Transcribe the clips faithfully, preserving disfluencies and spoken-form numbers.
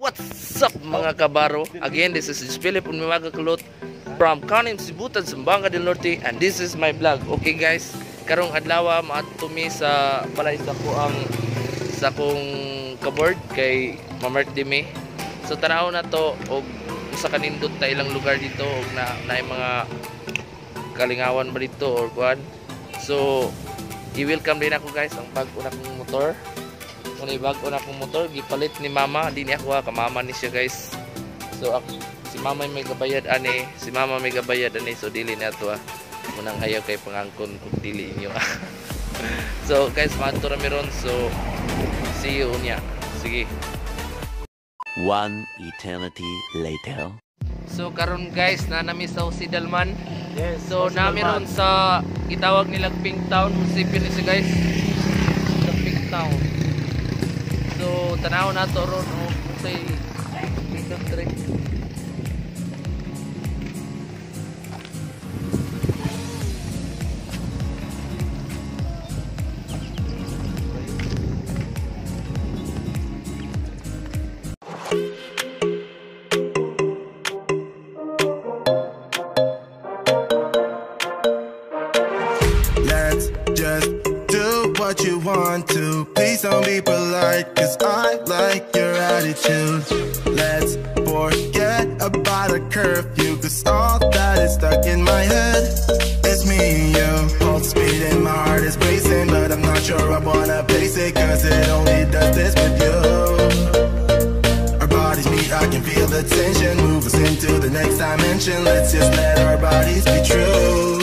What's up mga kabaro? Again, this is Philip Unmiwagakulot from Kanim, Sibutan, Zamboanga del Norte, and this is my vlog. Okay guys, karong adlaw maato mi sa balay sa ko ang sa kong kaboard kay Mamerti mi. So tanaw na to og sa kanindot ta ilang lugar dito og na na mga kalingawan ba dito or kuan. So i-welcome din ako guys ang bag-o na kong motor. Kung bag-o na kong motor gipalit ni mama, di ni ako ha, kamama ni siya guys. So ako, si mama may gabayad ani, si mama may gabayad ani, so dili na to ha. Munang hayaw kay pangangkon kung dili inyo. So guys, maadto ra mi ron, so see you unya. Sige. One eternity later. So karon guys, na nami sa Usidalman. Yes. So nami ron sa gitawag nilang Pink Town, munisipyo ni siya guys. Sa Pink Town. So tanaw na to ron o say Pindot Trek. Let's just do what you want to. Please don't be polite, cause I like your attitude. Let's forget about a curfew, cause all that is stuck in my head. It's me and you, pulse speed and my heart is racing, but I'm not sure I wanna face it, cause it only does this with you. Our bodies meet, I can feel the tension, move us into the next dimension. Let's just let our bodies be true.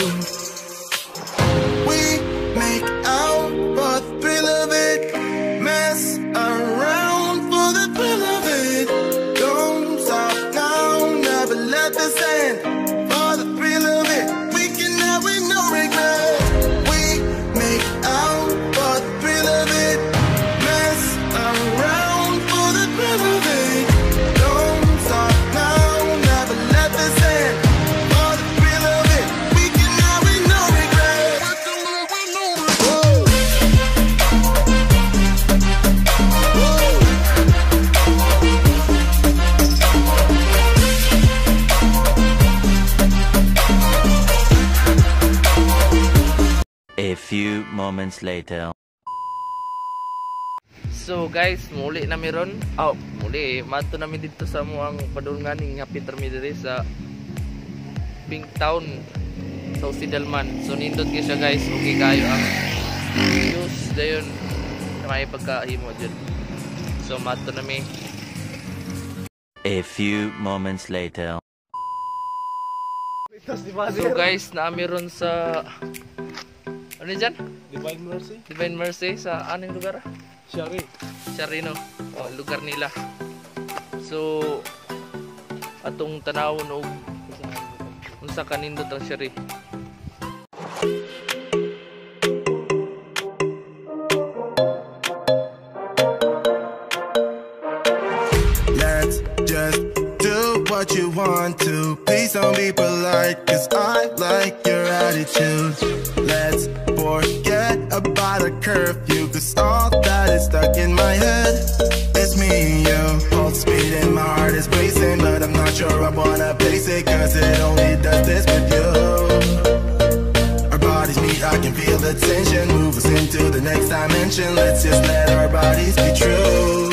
Make out for the thrill of it, mess around for the thrill of it. Don't stop now, never let this end. For the thrill of it, we can have with no regret. We make out for the thrill of it, mess around for the thrill of it. Don't stop now, never let this end. For the thrill of it, we can have with no regret. A few moments later. So guys, muli na meron. Oh, muli mato namin dito sa muang padulngan ng Happy Intermediary sa Pink Town sa Usidalman. So nindot kayo siya guys, okay kayo ang views dayon na may pagkahimo dyan. So mato namin. A few moments later. So guys, na meron sa ano dyan? Divine Mercy. Divine Mercy sa anong lugar? Shari. Sharino, oh, lugar nila. So atong tanawon og unsa kanindot ang Shari. Let's just do what you want to. Please don't be polite, cause I like your attitude. Let's forget about a curfew, cause all that is stuck in my head. It's me and you, pulse speed and my heart is racing, but I'm not sure I wanna face it, cause it only does this with you. Our bodies meet, I can feel the tension, move us into the next dimension. Let's just let our bodies be true.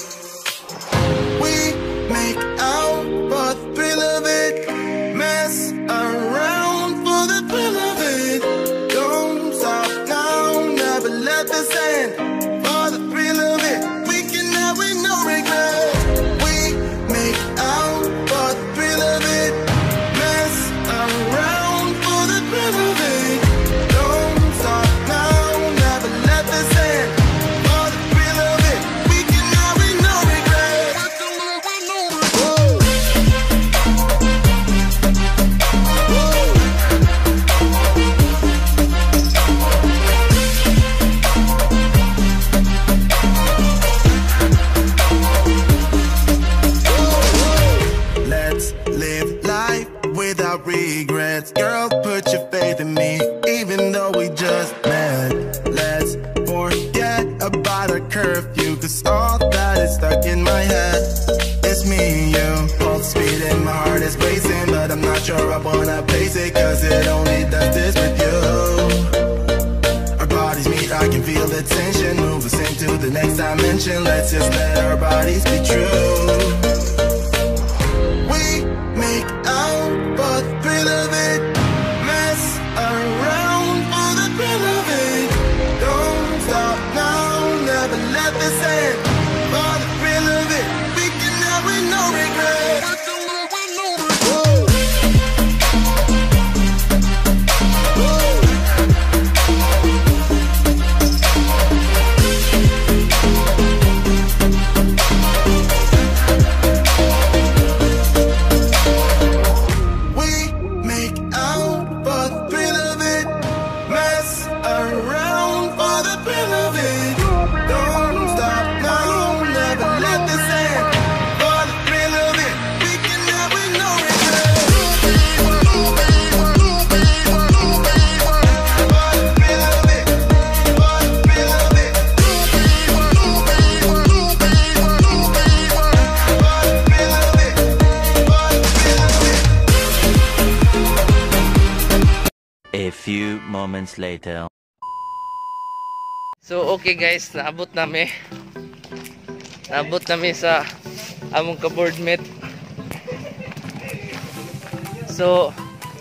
We make out for the thrill of it, mess around for the thrill of it. Don't stop now, never let this end. For the thrill of it, we can have with no regret. We make out for the thrill of it, mess around for the thrill of it. Don't stop now, never let this end. For the thrill of it, we can have with no regret. Let's live life without regrets. Girl, put your faith in me, even though we just met. Let's forget about a curfew, cause all that is stuck in my head. is racing, but I'm not sure I wanna pace it, cause it only does this with you. Our bodies meet, I can feel the tension, move us into the next dimension. Let's just let our bodies be true. We make out for the thrill of it, mess around for the thrill of it. Don't stop now, never let this end. For the thrill of it, we can have with no regret. A few moments later. So okay guys, naabot nami. Naabot nami sa among ka-board mate. So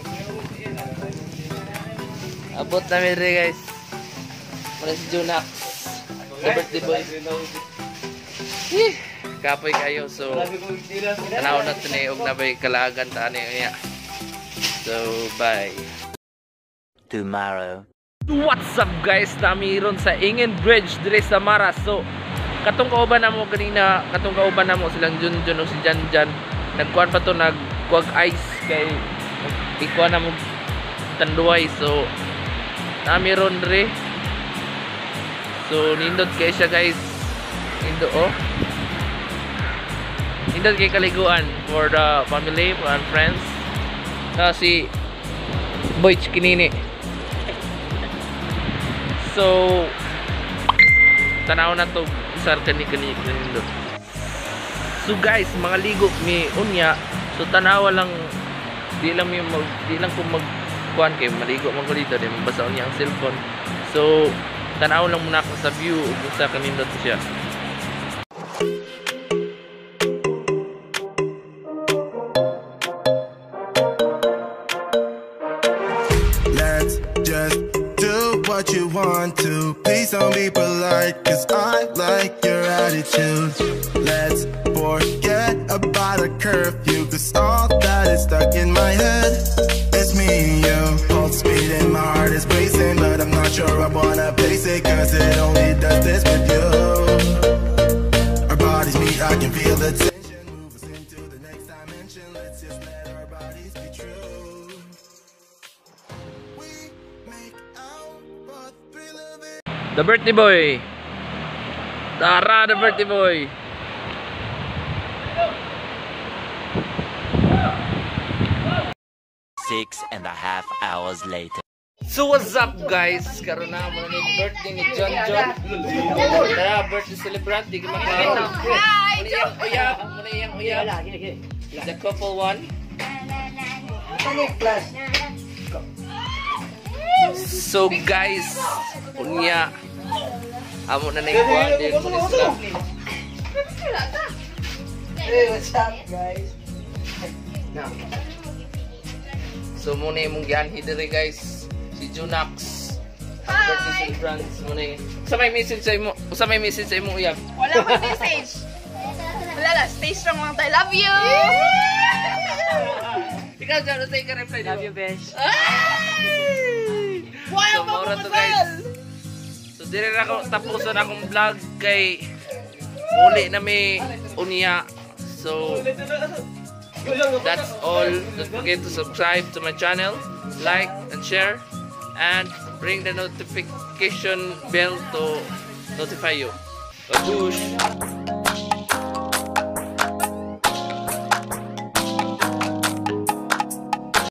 abot nami rin guys. Muna si Junax, the birthday boy. Eh, kapoy kayo. So tanaw na ito na yung nabay kalagan taan niya. So bye. Tomorrow. What's up guys? Nami ron sa Ingen Bridge dire sa Maras. So katong kauban namo kanina, katong kauban namo silang Junjun o si Janjan. Nagkuan pa to, nagkuag ice kay ikuan namo tanduay. So nami ron dire. So nindot kay siya guys. Nindo oh. Nindot kay kaliguan for the family and friends. Kasi boy kinini. So tanaw na to sar kani kani kani. So guys, mga ligo mi unya. So tanawa lang, di lang mi mag, di lang ko mag kuan kay maligo man ko dito, di mabasa unya ang cellphone. So tanaw lang muna ako sa view kung sa kanindot siya. Let's just do what you want to. Please don't be polite, cause I like your attitude. Let's forget about a curfew, cause all that is stuck in my head. It's me and you, pulse speed and my heart is racing, but I'm not sure I wanna pace it, cause it only does this with you. Our bodies meet, I can feel the tension, move us into the next dimension. Let's just let our bodies be true. We make out for the thrill of it. The birthday boy. Tara, the birthday boy. Six and a half hours later. So what's up guys? Karon na mo ni birthday ni John John. Tara, birthday celebrant di ka makaon. Muna yang uyab, muna yang uyab. The couple one. So guys, unya amo na nang kuan din sila. Hey, what's up guys? Now. So muna yung gianhi dire guys, si Junax. Ang birthday celebrants muna. Sa may message sa imo, sa may message sa imo uyab. Wala pa message. Wala lang, stay strong lang tayo. Love you! Ikaw dyan, ano sa'yo ka-reply? Love you, besh. Ay! Why So, ang maura to mapapasal? guys. So, dire na ako tapusan akong vlog kay uli na may unya. So, that's all. Don't forget to subscribe to my channel, like and share, and ring the notification bell to notify you. Babush!